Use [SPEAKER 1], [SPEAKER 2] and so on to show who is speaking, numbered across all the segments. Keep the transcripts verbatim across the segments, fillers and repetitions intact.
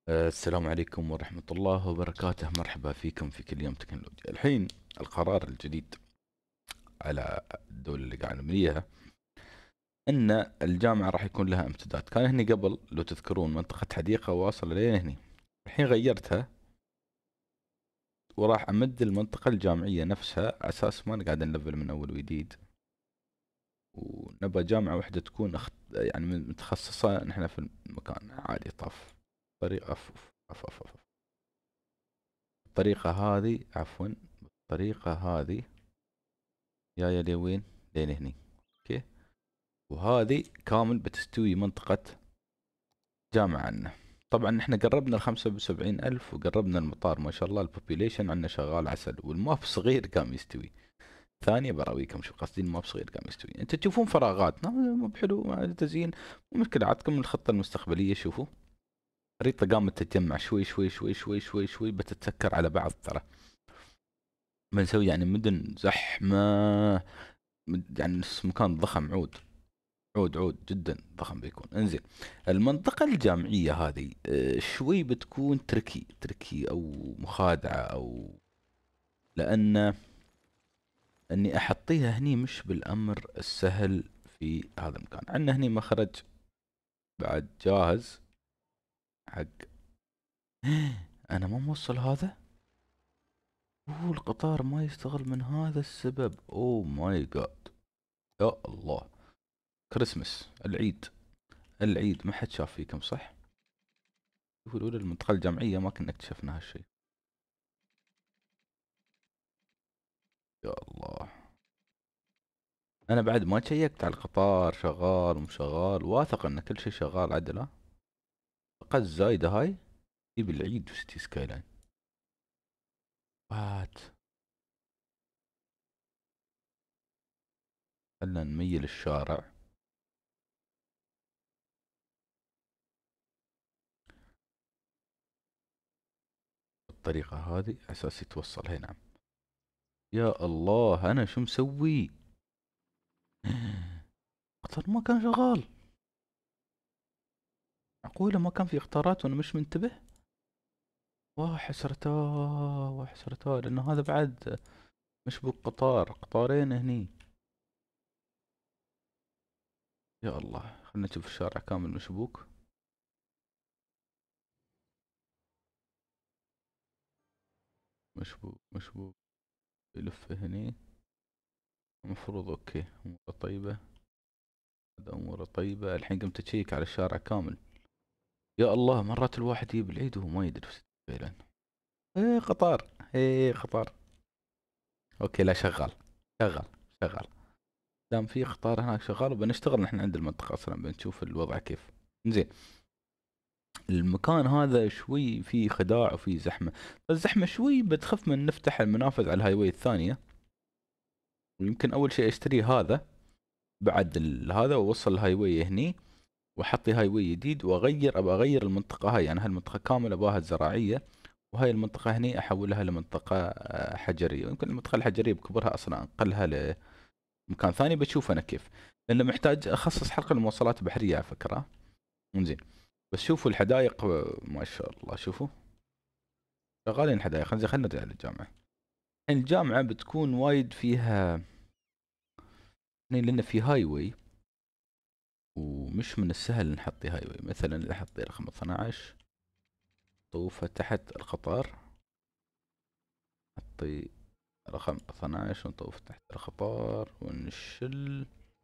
[SPEAKER 1] آه، السلام عليكم ورحمة الله وبركاته. مرحبا فيكم في كل يوم تكنولوجيا. الحين القرار الجديد على الدولة اللي قاعد نبنيها ان الجامعة راح يكون لها امتداد. كان هني قبل لو تذكرون منطقة حديقة واصلة لين هني، الحين غيرتها وراح امد المنطقة الجامعية نفسها على اساس ما نقعد نلفل من اول وجديد، ونبى جامعة واحدة تكون أخت... يعني متخصصة نحن في المكان عادي. طف طريقة أف أف أف أف أف. الطريقة هذه عفوا الطريقة هذه جاية لوين؟ لين هني. اوكي، وهذه كامل بتستوي منطقة جامعة عنا. طبعا احنا قربنا الخمسة وسبعين ألف وقربنا المطار، ما شاء الله البوبيليشن عنا شغال عسل، والماب صغير قام يستوي. ثانية براويكم شو قصدي الماب صغير قام يستوي. انت تشوفون فراغات مو بحلو مع التزيين، مو مشكلة عادكم الخطة المستقبلية. شوفوا خريطة قامت تتجمع شوي شوي شوي شوي شوي شوي بتتسكر على بعض ترى. بنسوي يعني مدن زحمة، مد- يعني نص مكان ضخم. عود عود عود جدا ضخم بيكون. انزين، المنطقة الجامعية هذه آه، شوي بتكون تركي تركي او مخادعة، او لان اني احطيها هني مش بالامر السهل. في هذا المكان عندنا هني مخرج بعد جاهز حق انا ما موصل هذا. اوه القطار ما يشتغل من هذا السبب. اوه ماي جاد، يا الله. كريسمس، العيد، العيد ما حد شاف فيكم صح؟ يقولوا لي المنطقة الجامعية ما كنا اكتشفنا هالشيء. يا الله، انا بعد ما شيكت على القطار شغال ومشغال، واثق ان كل شيء شغال عدل. ها فقط الزايدة هاي جيب العيد وستي سكاي لاين. وات، خلنا نميل الشارع. بالطريقة هذه اساس يتوصل هنا. يا الله انا شو مسوي؟ القطار ما كان شغال. معقولة ما كان في اختارات وانا مش منتبه؟ واه حسرتاه، وحسرتاه، لان هذا بعد مشبوك قطار قطارين هني. يا الله خلنا نشوف الشارع كامل مشبوك. مشبوك مشبوك. يلف هني. المفروض اوكي اموره طيبة. هذا اموره طيبة. الحين قمت اشيك على الشارع كامل. يا الله مرات الواحد يجيب العيد وهو ما يدري وش فعلا. ايه قطار، ايه قطار. اوكي لا شغال، شغال شغال. دام في قطار هناك شغال وبنشتغل نحن عند المنطقة اصلا بنشوف الوضع كيف. زين، المكان هذا شوي فيه خداع وفيه زحمة. الزحمة شوي بتخف من نفتح المنافذ على الهاي واي الثانية، ويمكن اول شيء اشتري هذا بعد ال- هذا واوصل الهاي واي هني، واحط هاي واي جديد واغير. ابى اغير المنطقه هاي، يعني هالمنطقه كامله اباها زراعيه، وهاي المنطقه هني احولها لمنطقه آه، حجريه. ويمكن المنطقه الحجريه بكبرها اصلا انقلها لمكان ثاني بشوف انا كيف، لانه محتاج اخصص حلقه للمواصلات البحريه على فكره. انزين، بس شوفوا الحدائق آه، ما شاء الله. شوفوا شغالين حدائق. انزين خلينا نرجع للجامعه. الحين الجامعه بتكون وايد فيها هني لان في هاي واي، ومش من السهل نحطي هاي واي. مثلا احطي رقم اثناعش طوفة تحت القطار، حطي رقم اثناعش ونطوف تحت القطار ونشل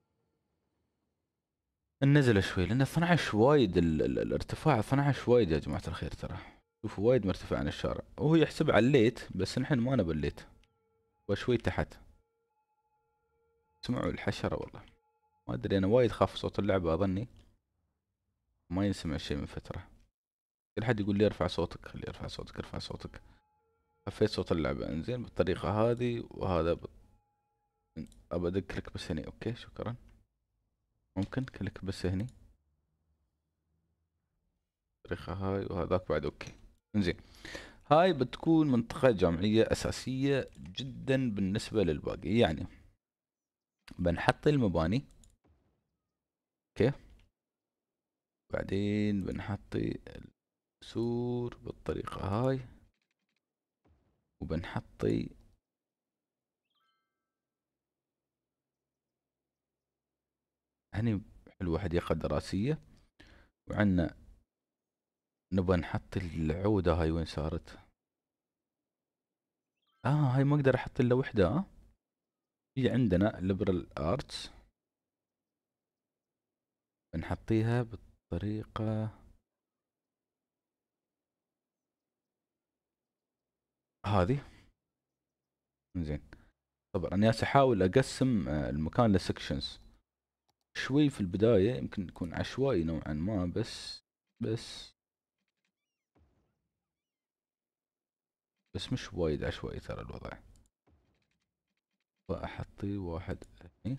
[SPEAKER 1] النزلة شوي، لان اثناعش وايد ال... ال... الارتفاع اثناعش وايد يا جماعة الخير ترى. شوفوا وايد مرتفع عن الشارع، وهو يحسب على الليت بس نحن ما نبى الليت. وشوي تحت. سمعوا الحشرة والله. ما ادري انا وايد خاف صوت اللعبة اظني ما ينسمع شيء من فترة. كل حد يقول لي ارفع صوتك، خلي ارفع صوتك ارفع صوتك. خفيت صوت اللعبة. انزين بالطريقة هذه وهذا ب... ابى ادق لك بس هني. اوكي شكرا. ممكن كلك بس هني الطريقة هاي، وهذاك بعد اوكي. انزين، هاي بتكون منطقة جامعية اساسية جدا بالنسبة للباقي. يعني بنحط المباني اوكي، بعدين بنحط سور بالطريقة هاي، وبنحطي هني حلوة حديقة دراسية، وعنا نبغى نحط العودة هاي وين صارت؟ اه هاي ما اقدر احط الا وحدة. اه في عندنا ليبرال ارتس بنحطيها بالطريقة هذه. زين. طبعا انا جالس احاول اقسم آه، المكان لسكشنز شوي في البداية، يمكن يكون عشوائي نوعا ما، بس بس بس مش وايد عشوائي ترى الوضع. واحطي واحد هني،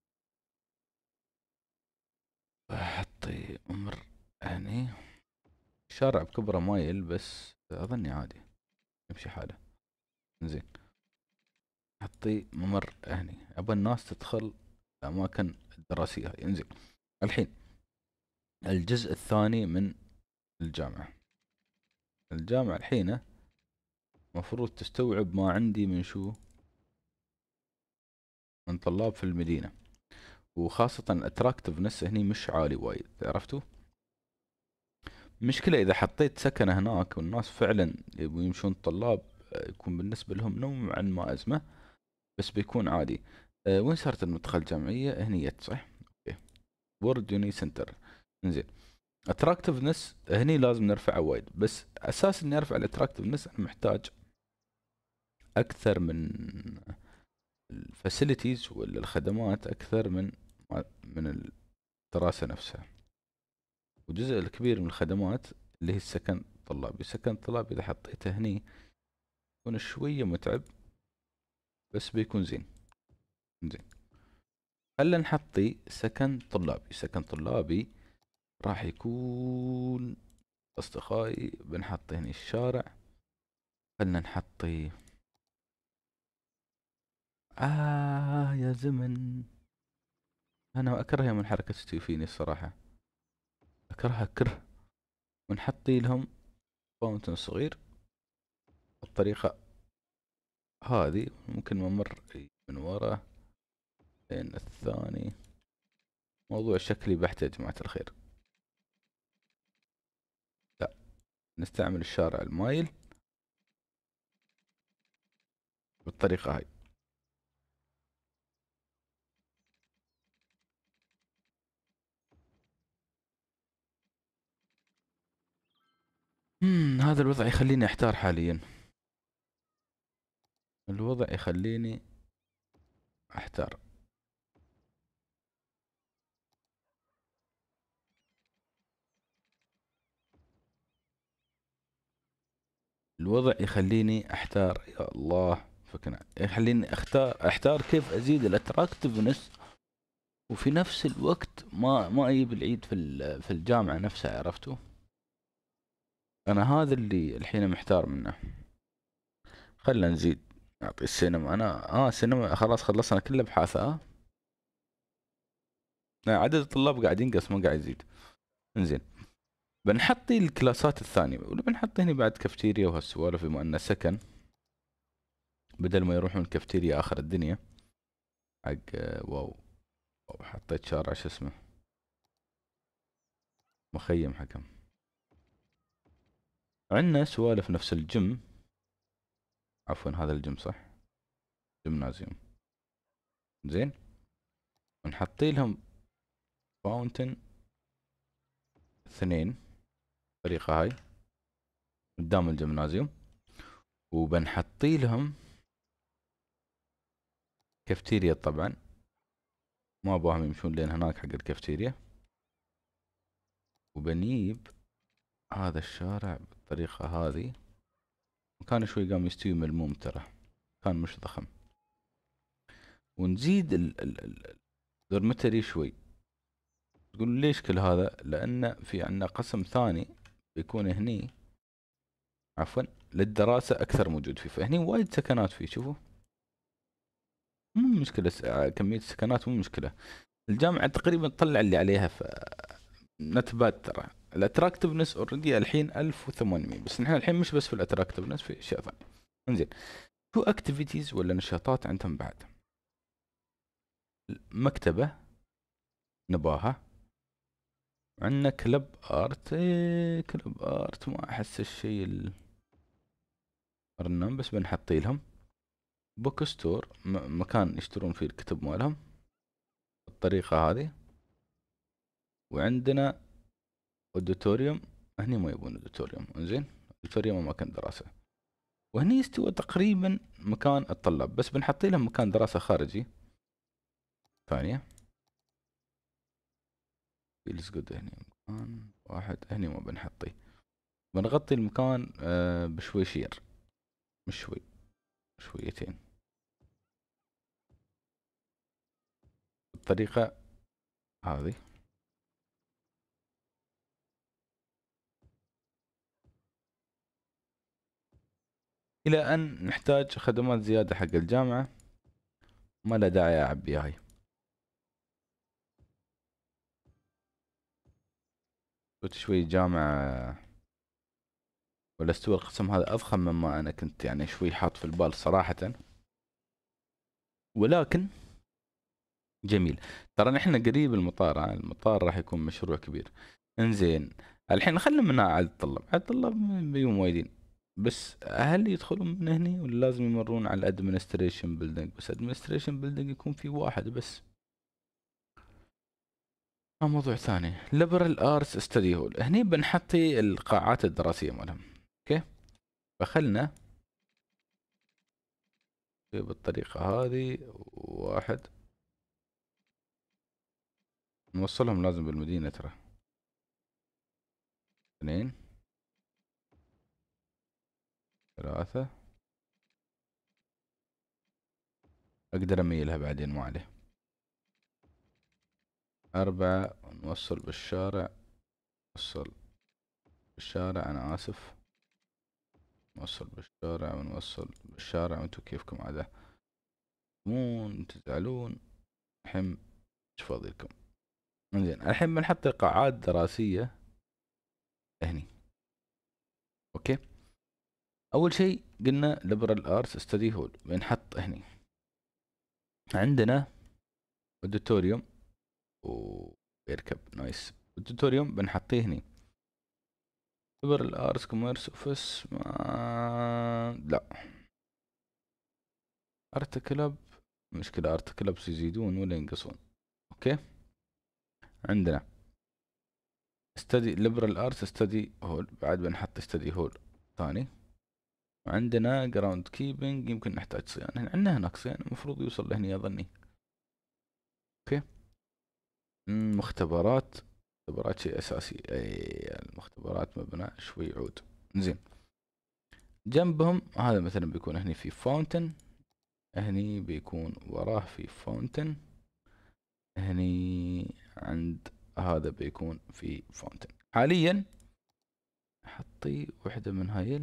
[SPEAKER 1] واحطي ممر هني. الشارع بكبره مايل بس اظني عادي يمشي حاله. زين. حطي ممر هني، ابى الناس تدخل الاماكن الدراسية هاي. انزين. الحين الجزء الثاني من الجامعة. الجامعة الحين مفروض تستوعب ما عندي من شو، من طلاب في المدينة، وخاصة الاتراكتفنس هني مش عالي وايد، عرفتوا؟ مشكلة اذا حطيت سكنة هناك والناس فعلا يبون يمشون طلاب، يكون بالنسبة لهم نوعا ما ازمة، بس بيكون عادي. أه وين صارت المدخل الجامعية؟ هني صح؟ اوكي. وورد يوني سنتر. انزين. اتراكتفنس هني لازم نرفعه وايد، بس اساس اني ارفع الاتراكتفنس انا محتاج اكثر من الفاسيلتيز ولا الخدمات، اكثر من من الدراسة نفسها. وجزء الكبير من الخدمات اللي هي السكن الطلابي. السكن الطلابي اذا حطيته هني يكون شوية متعب، بس بيكون زين. زين. خلنا نحطي سكن طلابي. سكن طلابي راح يكون اصدقائي، بنحط هني الشارع. خلنا نحطي آه يا زمن، أنا أكره يوم الحركة تستوي فيني الصراحة، أكرهها كره. ونحطي لهم فاونتن صغير بالطريقة هذه. ممكن ممر من ورا لين الثاني. موضوع شكلي بحت يا جماعة الخير. لا، نستعمل الشارع المايل بالطريقة هاي. مم هذا الوضع يخليني احتار حاليا. الوضع يخليني احتار. الوضع يخليني احتار يا الله. فكنا يخليني اختار احتار كيف ازيد الاتراكتفنس، وفي نفس الوقت ما ما اجيب العيد في في الجامعة نفسها، عرفتوا؟ انا هذا اللي الحين محتار منه. خلنا نزيد. نعطي السينما. انا اه سينما خلاص خلصنا كل ابحاثها. آه. عدد الطلاب قاعد ينقص ما قاعد يزيد. انزين. بنحطي الكلاسات الثانية، واللي بنحط هنا بعد كافتيريا وهالسوالف بما انه سكن، بدل ما يروحون كافتيريا اخر الدنيا حق. واو. واو، حطيت شارع شو اسمه، مخيم حكم. عندنا سوالف نفس الجيم، عفوا هذا الجيم صح، جيمنازيوم. زين. ونحطي لهم فاونتن اثنين الطريقة هاي قدام الجيمنازيوم، وبنحطي لهم كافتيريا. طبعا ما ابغاهم يمشون لين هناك حق الكافتيريا. وبنجيب هذا الشارع بالطريقة هذه. وكان شوي قام يستوي ملموم ترى، كان مش ضخم. ونزيد الدورمتري شوي. تقول ليش كل هذا؟ لان في عندنا قسم ثاني بيكون هني، عفوا للدراسة اكثر موجود فيه، فهني وايد سكنات فيه. شوفوا مو مشكلة، كمية السكنات مو مشكلة. الجامعة تقريبا تطلع اللي عليها، ف نتبات ترى. الاتراكتفنس اوريدي الحين ألف وثمانمية، بس نحن الحين مش بس في الاتراكتفنس، في اشياء ثانيه. انزين، شو اكتيفيتيز ولا نشاطات عندهم بعد؟ مكتبه نباها، عندنا كلب ارت. إيه كلب ارت ما احس الشيء ال... رنان، بس بنحطي لهم بوك ستور، م- مكان يشترون فيه الكتب مالهم بالطريقه هذه. وعندنا اوديتوريوم، هني ما يبون اوديتوريوم. انزين، اوديتوريوم مكان دراسه، وهني يستوى تقريبا مكان الطلاب، بس بنحط لهم مكان دراسه خارجي ثانيه. فيلز جود، هني مكان واحد، هني ما بنحطيه، بنغطي المكان آه بشوي شير، مش شوي، شويتين، بالطريقه هذه. الى ان نحتاج خدمات زياده حق الجامعه، ما له داعي اعبي هاي. قلت شوي جامعه، ولا استوى القسم هذا اضخم مما انا كنت يعني شوي حاط في البال صراحه، ولكن جميل. ترى نحن قريب المطار، ها؟ المطار راح يكون مشروع كبير. انزين، الحين خلنا منها على الطلاب، على الطلاب بيوم وايدين، بس هل يدخلون من هني ولا لازم يمرون على الادمنستريشن بيلدينج؟ بس ادمنستريشن بيلدينج يكون في واحد بس، آه موضوع ثاني. ليبرال ارتس ستدي هول، هني بنحطي القاعات الدراسيه مالهم. اوكي، فخلنا بالطريقه هذه. واحد، نوصلهم لازم بالمدينه ترى. اثنين، ثلاثة، اقدر اميلها بعدين ما عليه. أربعة، نوصل بالشارع، نوصل بالشارع، أنا آسف، نوصل بالشارع ونوصل بالشارع، وانتو كيفكم عادة مو تزعلون. الحين ايش فاضيلكم؟ انزين، الحين بنحط قاعات دراسية هني. اوكي، أول شيء قلنا liberal arts study hall بنحط هني. عندنا اوديتوريوم ويركب نايس، اوديتوريوم بنحطيه هني. liberal arts commerce office ما لا، ارت كلب مشكلة، ارت كلبس يزيدون ولا ينقصون؟ اوكي، عندنا استدي ليبرال ارتس استدي هول، بعد بنحط استدي هول ثاني. وعندنا جراوند كيبنج، يمكن نحتاج صيانة، عندنا هناك صيانة المفروض يوصل لهني اظني. اوكي، مختبرات، مختبرات شيء اساسي، اي المختبرات مبنى شوي عود. زين، جنبهم هذا مثلا بيكون هني في فاونتن، هني بيكون وراه في فاونتن، هني عند هذا بيكون في فاونتن. حاليا حطي وحدة من هايل،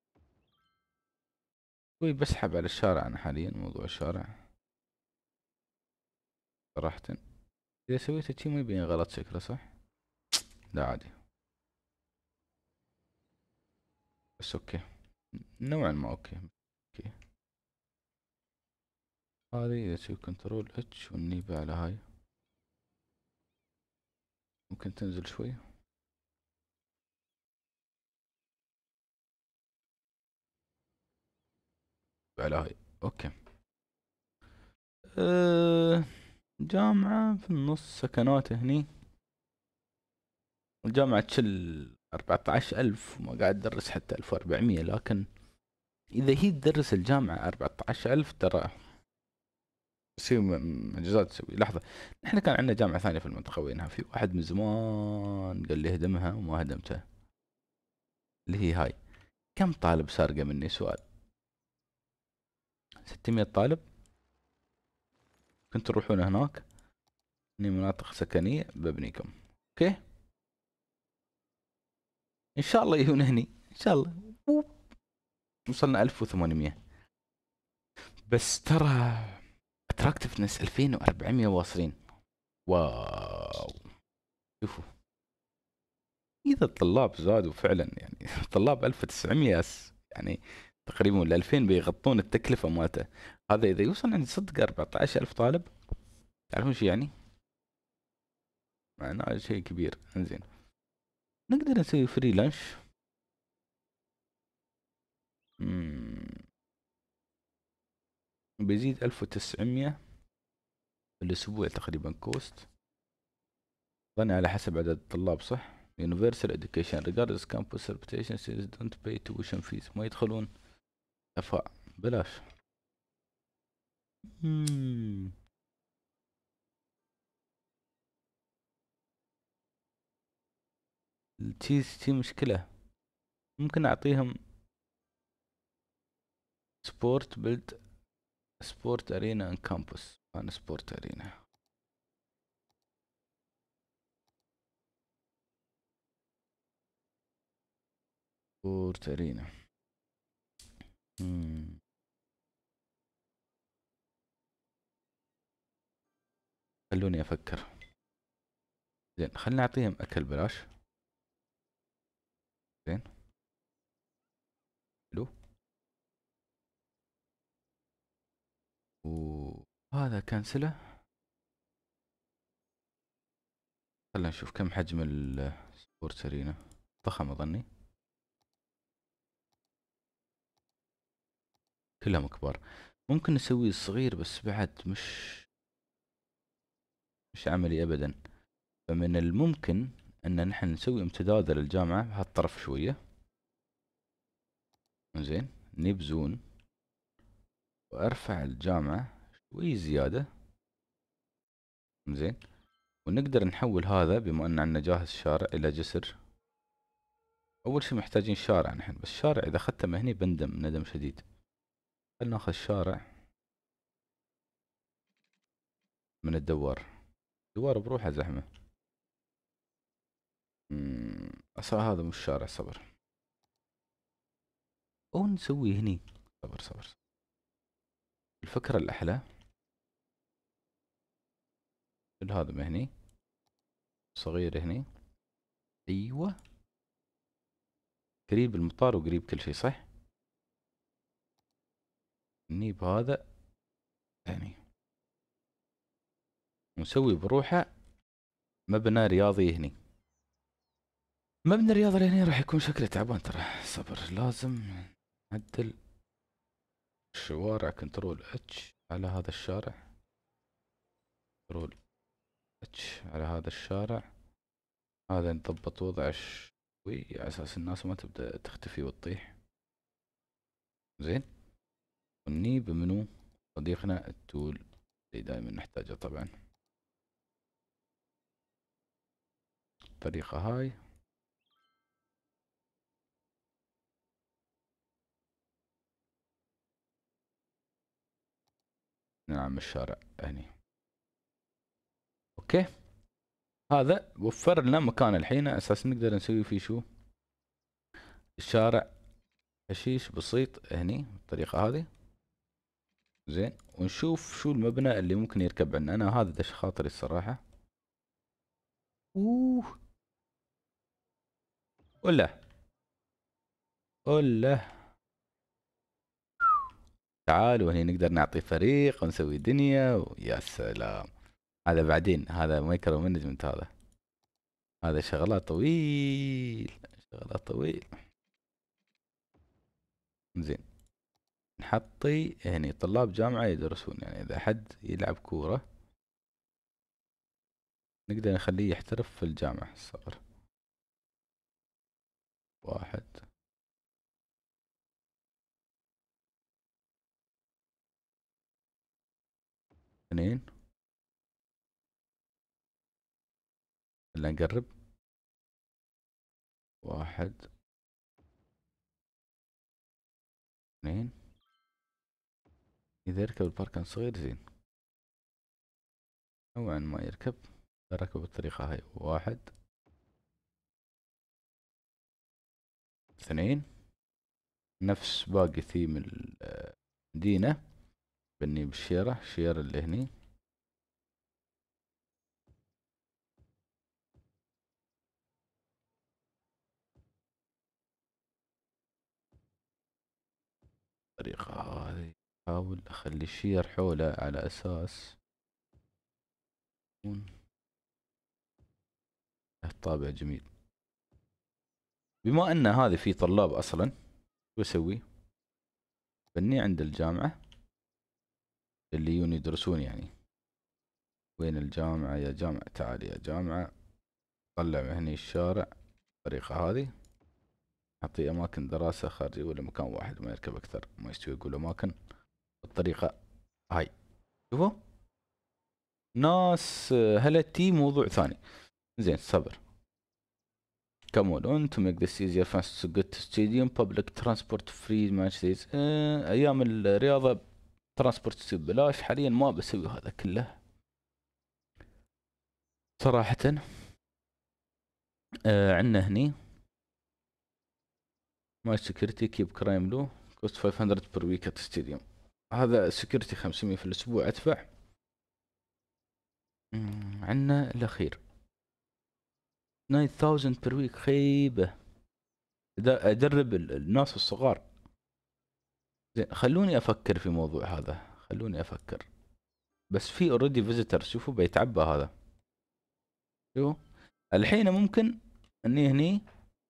[SPEAKER 1] شوي بسحب على الشارع انا حاليا، موضوع الشارع صراحة اذا سويت شي ما يبين غلط شكله، صح؟ لا عادي، بس اوكي، نوعا ما اوكي. اوكي، هذه اذا تسوي كنترول اتش والنيبة على هاي، ممكن تنزل شوي على هاي. اوكي، أه جامعة في النص، سكنات هني. الجامعة تشل أربعة عشر ألف، وما قاعد تدرس حتى ألف وأربعمية، لكن إذا هي تدرس الجامعة أربعة عشر ألف ترى تسوي معجزات. تسوي لحظة، نحن كان عندنا جامعة ثانية في المنطقة وينها، في واحد من زمان قال لي هدمها وما هدمتها، اللي هي هاي. كم طالب سارقة مني؟ سؤال. ستمية طالب، كنت تروحون هناك، هني مناطق سكنية ببنيكم. اوكي، ان شاء الله يهون هني ان شاء الله. وصلنا ألف وثمانمية، بس ترى اتراكتفنس ألفين وأربعمية واصلين. واو، شوفوا اذا الطلاب زادوا فعلا يعني الطلاب ألف وتسعمية اس يعني تقريبا ولا ألفين بيغطون التكلفة مالته. هذا اذا يوصل عند صدق أربعة عشر ألف طالب، تعرفون شو يعني؟ معناه شيء كبير. انزين، نقدر نسوي فري لانش. مم. بيزيد ألف وتسعمية في الأسبوع تقريبا كوست. ظني على حسب عدد الطلاب صح. Universal Education regardless campus reputation students don't pay tuition fees. ما يدخلون أفاء بلاش. مم. التشيز تي مشكلة. ممكن أعطيهم سبورت بيلد سبورت أرينا ان كامبوس. أنا سبورت أرينا. سبورت أرينا. مم. خلوني أفكر. زين خلنا نعطيهم أكل بلاش. زين حلو. وهذا كنسله. خلنا نشوف كم حجم السبورت أرينا. ضخم أظني. كلهم كبار. ممكن نسويه صغير بس بعد مش مش عملي أبدا. فمن الممكن أن نحن نسوي امتداد للجامعة بهالطرف شوية. زين نجيب زون وأرفع الجامعة شوي زيادة. زين ونقدر نحول هذا بما أن عندنا جاهز شارع إلى جسر. أول شي محتاجين شارع نحن، بس شارع إذا أخذته هني بندم ندم شديد. خلنا ناخذ شارع من الدوار. الدوار بروحه زحمة. أمم، أصلا هذا مش شارع. صبر. أو نسوي هني. صبر صبر. الفكرة الأحلى هذا مهني صغير هني. أيوة قريب المطار وقريب كل شيء صح. نجيب هذا هني ونسوي بروحه مبنى رياضي هني. مبنى الرياضي هني راح يكون شكله تعبان ترى. صبر لازم نعدل الشوارع. كنترول اتش على هذا الشارع. كنترول اتش على هذا الشارع. هذا نضبط وضعه شوي على اساس الناس ما تبدأ تختفي وتطيح. زين ونجيب منو صديقنا التول اللي دائما نحتاجه طبعا. الطريقة هاي. نعم الشارع هني. اوكي هذا وفر لنا مكان الحين اساس نقدر نسوي فيه شو. الشارع حشيش بسيط هني بالطريقة هذه. زين ونشوف شو المبنى اللي ممكن يركب عندنا. انا هذا دش خاطري الصراحة. اوه ولا ولا تعالوا هني نقدر نعطي فريق ونسوي دنيا ويا سلام. هذا بعدين هذا مايكرو مانجمنت. هذا هذا شغلات طويل. شغلات طويل. زين نحطي هني طلاب جامعة يدرسون يعني إذا حد يلعب كورة نقدر نخليه يحترف في الجامعة. صغر واحد اثنين. خلينا نقرب. واحد اثنين. إذا يركب الباركن صغير زين. نوعا ما يركب. ركب بالطريقة هاي. واحد اثنين. نفس باقي ثيم المدينة. بني بالشيرة الشيرة اللي هني. الطريقة هذه احاول اخلي شير حوله على اساس يكون له طابع جميل. بما ان هذه في طلاب اصلا شو اسوي؟ بني عند الجامعة اللي يجون يدرسون يعني. وين الجامعة يا جامعة؟ تعال يا جامعة. طلع من هني الشارع الطريقة هذه. أعطيه أماكن دراسة خارجية ولا مكان واحد ما يركب أكثر، ما يستوي يقول أماكن بالطريقة هاي. شوفوا ناس هلا تي موضوع ثاني. زين صبر. Come on to make this easier fast to get to stadium public transport free match days. اه أيام الرياضة ترانسبورت تصير ببلاش. حاليا ما بسوي هذا كله صراحة. اه عندنا هني ماي سكيورتي كيب كرايم لو كوست خمسمية بير ويك ات ستاديوم. هذا سكيورتي خمسمية في الاسبوع ادفع. عندنا الاخير تسعة آلاف بير ويك. خيبة. ادرب الناس الصغار. زين خلوني افكر في موضوع هذا. خلوني افكر. بس في اوريدي فيزيتر. شوفوا بيتعبى هذا. شوفوا الحين ممكن اني هني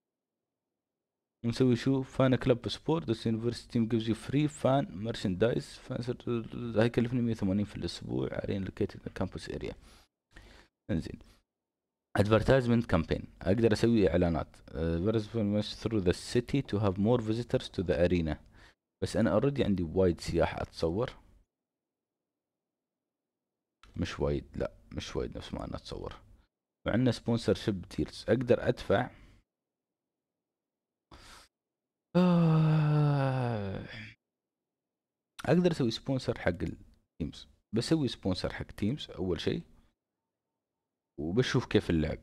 [SPEAKER 1] نسوي شو فان كلب سبورت. ذس يونيفرستي تيم جيفز يو فري فان مرشندايز. هاي يكلفني مية وثمانين في الاسبوع. ارين لوكيتد كامبوس اريا. انزين advertisement campaign اقدر اسوي اعلانات advertisement through the city to have more visitors to the arena. بس انا اوريدي عندي وايد سياح اتصور. مش وايد. لا مش وايد نفس ما انا اتصور. وعندنا سبونسر شيب ديلز اقدر ادفع. آه. اقدر اسوي سبونسر حق التيمز. بسوي سبونسر حق تيمز اول شيء وبشوف كيف اللعب.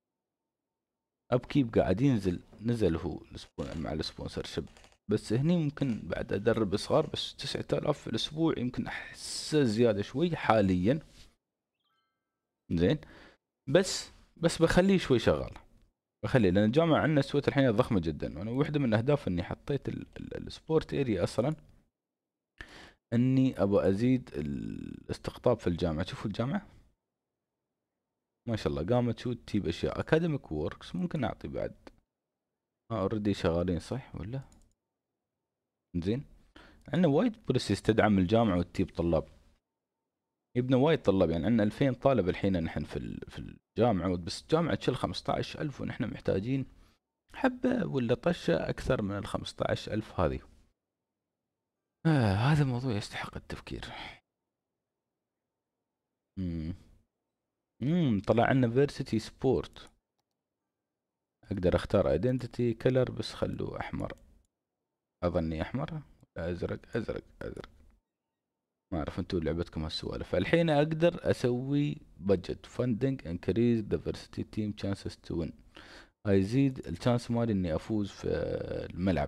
[SPEAKER 1] ابكيب قاعد ينزل. نزل هو مع السبونسر شيب. بس هني ممكن بعد ادرب صغار. بس تسعة آلاف في الاسبوع يمكن احسه زيادة شوي حاليا. زين بس بس بخليه شوي شغال. بخليه لان الجامعة عندنا سويت الحين ضخمة جدا. وانا واحدة من اهداف اني حطيت السبورت اريا اصلا اني ابغى ازيد الاستقطاب في الجامعة. شوفوا الجامعة ما شاء الله قامت شو تجيب اشياء اكاديميك ووركس. ممكن نعطي بعد. اه اوريدي شغالين صح ولا؟ زين عندنا وايد بوليسيز تدعم الجامعة وتجيب طلاب. يبنى وايد طلاب يعني عندنا ألفين طالب الحين نحن في في الجامعة. بس الجامعة تشيل خمسة عشر ألف ونحن محتاجين حبة ولا طشة أكثر من ال خمسة عشر ألف هذه. آه هذا موضوع يستحق التفكير. امم امم طلع عنا فيرسيتي سبورت. اقدر اختار ايدنتيتي كلر بس خلوه احمر. اظني احمر ولا ازرق. ازرق ازرق ما اعرف انتوا لعبتكم هالسوالف. الحين اقدر اسوي بادجت فاندنج انكريز دايفرسيتي تيم تشانسز تو وين. هيزيد الشانس مالي اني افوز في الملعب.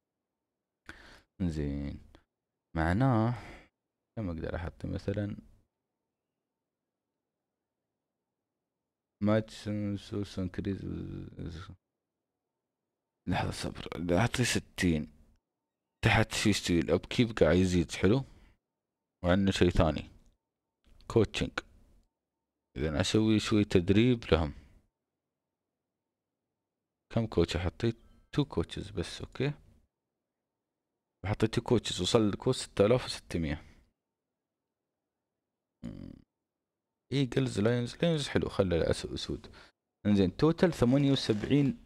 [SPEAKER 1] زين معناه كم اقدر احط مثلا ماتش سورس انكريز. لحظة صبر. اعطي ستين. تحت شي يستوي الاب كيب قاعد يزيد حلو. وعندنا شي ثاني كوتشنج. اذا اسوي شوي تدريب لهم. كم كوتش حطيت؟ تو كوتشز بس. اوكي حطيت تو كوتشز وصل الكوست ستة آلاف وستمية. ايجلز لاينز. لاينز حلو خلى اسود. انزين توتال ثمانية وسبعين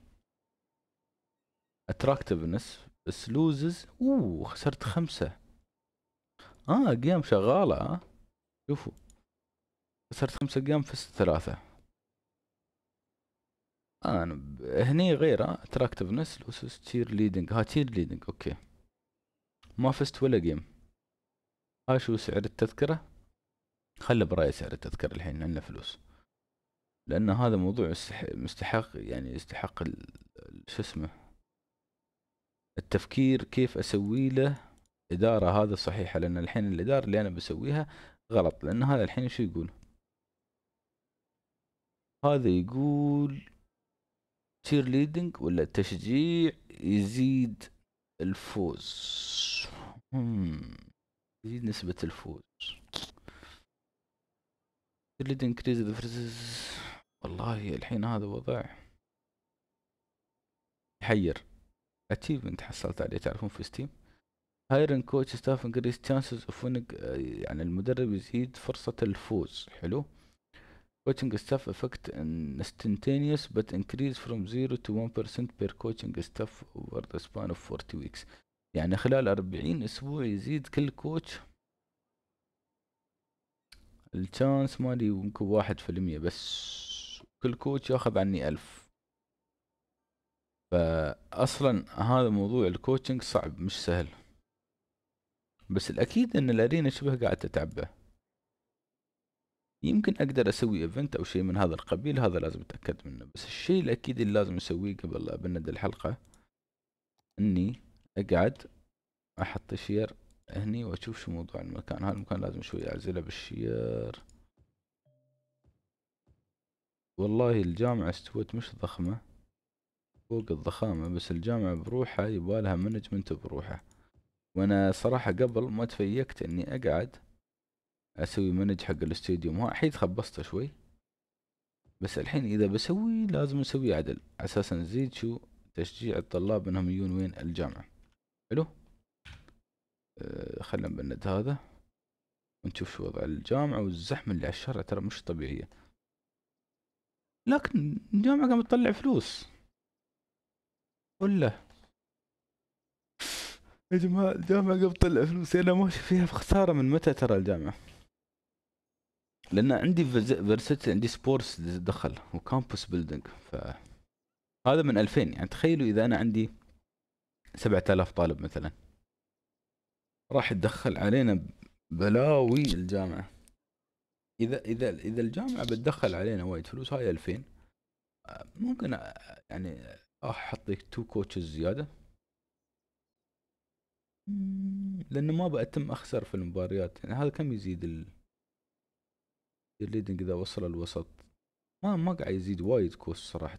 [SPEAKER 1] اتراكتفنس. بس لوزز اوه خسرت خمسة. اه جيم شغالة. اه شوفوا خسرت خمسة جيم فزت ثلاثة. آه انا ب... هني غيره اتراكتفنس لوسس تير ليدنج. ها تير ليدنج اوكي. ما فزت ولا جيم. ها شو سعر التذكرة؟ خلى براي سعر التذكرة الحين عندنا فلوس. لان هذا موضوع مستحق, مستحق يعني يستحق ال... شو اسمه التفكير كيف اسوي له ادارة. هذا صحيحة لان الحين الادارة اللي انا بسويها غلط. لان هذا الحين شو يقول؟ هذا يقول تشير ليدنج ولا تشجيع يزيد الفوز. هم تزيد نسبة الفوز. اللي انكريز والله الحين هذا وضع يحير. اتشيفمنت حصلت عليه تعرفون في ستيم. هايرن كوتش ستاف انكريز تشانسز اوف ويننج، يعني المدرب يزيد فرصة الفوز. حلو. coaching staff affect instantaneous but increase from zero to one percent per coaching staff over the span of forty weeks. يعني خلال أربعين أسبوع يزيد كل كوتش الشانس مالي يمكن واحد في المية بس. كل كوتش ياخذ عني ألف. فأصلا هذا موضوع الكوتشنج صعب مش سهل. بس الأكيد أن الأرينا شبه قاعد تتعبى. يمكن أقدر أسوي إيفنت أو شيء من هذا القبيل، هذا لازم أتأكد منه. بس الشيء الأكيد اللي لازم أسويه قبل أبند الحلقة إني أقعد احط شير هني واشوف شو موضوع المكان. هذا المكان لازم شوي اعزله بالشير. والله الجامعة استوت مش ضخمة فوق الضخامة، بس الجامعة بروحها يبالها مانجمنت بروحها. وانا صراحة قبل ما تفيكت اني اقعد اسوي مانج حق الاستوديوم، هو احيد خبصته شوي. بس الحين اذا بسوي لازم اسوي عدل اساسا نزيد شو تشجيع الطلاب انهم يجون وين الجامعة. حلو. أه خلنا نبند هذا ونشوف شو وضع الجامعة. والزحمة اللي على الشارع ترى مش طبيعية، لكن الجامعة قامت تطلع فلوس ولا. يا جماعة الجامعة قامت تطلع فلوس، أنا ماشي فيها بخسارة من متى ترى الجامعة؟ لأن عندي فيرسيتي، عندي سبورتس دخل وكامبوس بيلدينج، فهذا من ألفين. يعني تخيلوا إذا أنا عندي سبعة آلاف طالب مثلا راح تدخل علينا بلاوي الجامعة. إذا إذا إذا الجامعة بتدخل علينا وايد فلوس، هاي ألفين ممكن يعني أحط لك تو كوتشز زيادة، لأنه ما بأتم أخسر في المباريات. يعني هذا كم يزيد ال الليدنج إذا وصل الوسط؟ ما ما قاعد يزيد وايد كوست صراحة.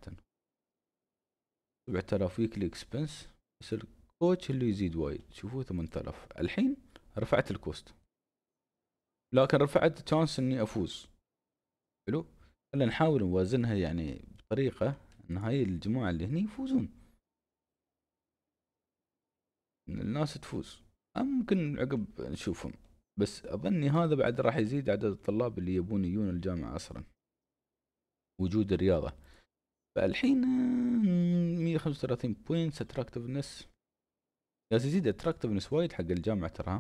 [SPEAKER 1] سبعة آلاف ويكلي اكسبنس، بس الكوتش اللي يزيد وايد. شوفوا ثمانية آلاف. الحين رفعت الكوست لكن رفعت تشانس اني افوز. حلو. خلينا نحاول نوازنها يعني بطريقة ان هاي الجماعة اللي هني يفوزون، ان الناس تفوز. ممكن عقب نشوفهم. بس اظني هذا بعد راح يزيد عدد الطلاب اللي يبون يجون الجامعة اصلا، وجود الرياضة. فالحين مية وخمسة وثلاثين بوينتس اتراكتفنس. يا يزيد اتراكتفنس وايد حق الجامعة ترى،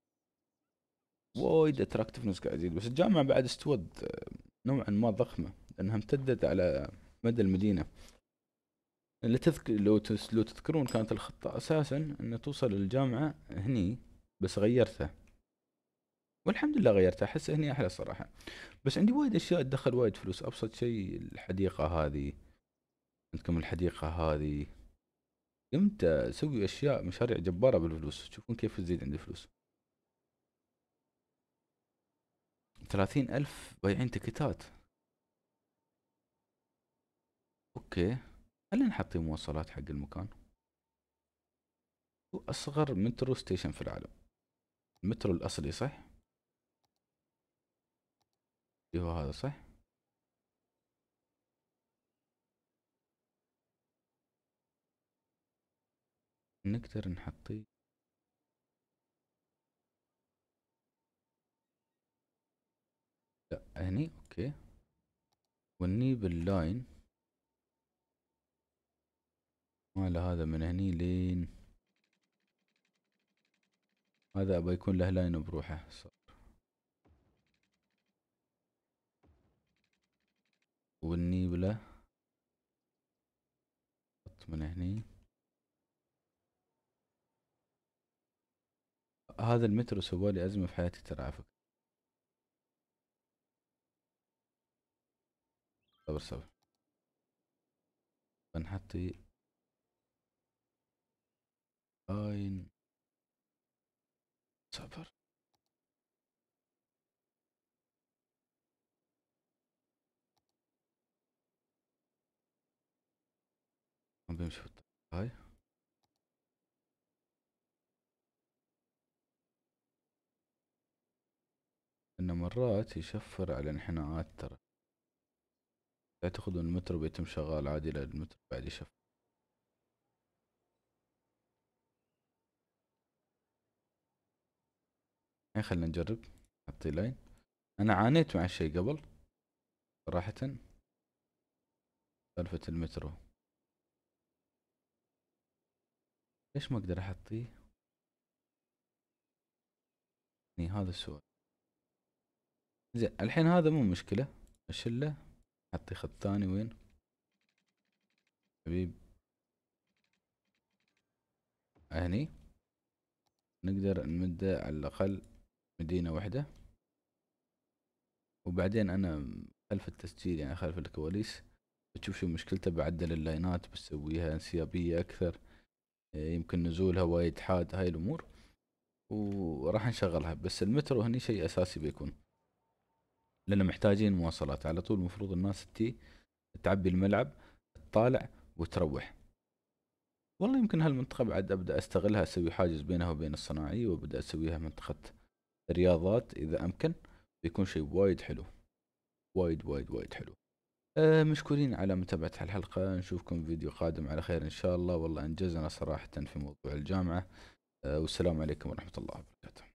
[SPEAKER 1] وايد اتراكتفنس قاعد يزيد. بس الجامعة بعد استود نوعا ما ضخمة لانها امتدت على مدى المدينة. اللي تذكر لو تس لو تذكرون كانت الخطة اساسا ان توصل للجامعة هني، بس غيرتها والحمد لله غيرتها. احس هني احلى صراحة. بس عندي وايد اشياء تدخل وايد فلوس. ابسط شيء الحديقة هذه، عندكم الحديقة هذه. قمت اسوي اشياء مشاريع جبارة بالفلوس. تشوفون كيف تزيد عندي فلوس. ثلاثين ألف بايعين تكتات. اوكي خلينا نحط مواصلات حق المكان. هو اصغر مترو ستيشن في العالم، المترو الاصلي صح؟ ايوه هذا صح. نقدر نحطيه. لا هني اوكي. والني باللاين مال هذا من هني لين هذا ابى يكون له لاين بروحه صار. والنيبله حط من هني. هذا المترو سوالي ازمه في حياتي ترى على فكره. صبر صبر بنحطي لاين. صبر ما بيمشي في الطريق هاي. انه مرات يشفر على انحناءات ترى. لا تاخذون المترو بيتم شغال عادي، لا المترو بعد يشفر. الحين خلنا نجرب. حطي لاين. انا عانيت مع الشيء قبل صراحة، سالفة المترو. ليش ما اقدر احطيه؟ يعني هذا السؤال. زين الحين هذا مو مشكلة، اشيله. حطي خط ثاني. وين حبيب؟ هني. نقدر نمده على الاقل مدينة واحدة. وبعدين انا خلف التسجيل يعني خلف الكواليس بتشوف شو مشكلته، بعدل اللاينات بسويها انسيابية اكثر، يمكن نزولها وايد حاد، هاي الامور وراح نشغلها. بس المترو هني شيء اساسي بيكون، لان محتاجين مواصلات على طول. المفروض الناس تي تعبي الملعب، تطالع وتروح. والله يمكن هالمنطقة بعد ابدا استغلها، اسوي حاجز بينها وبين الصناعية، وابدا اسويها منطقة رياضات اذا امكن. بيكون شيء وايد حلو، وايد وايد وايد حلو. أه مشكورين على متابعة الحلقة، نشوفكم فيديو قادم على خير ان شاء الله. والله انجزنا صراحة في موضوع الجامعة. أه والسلام عليكم ورحمة الله وبركاته.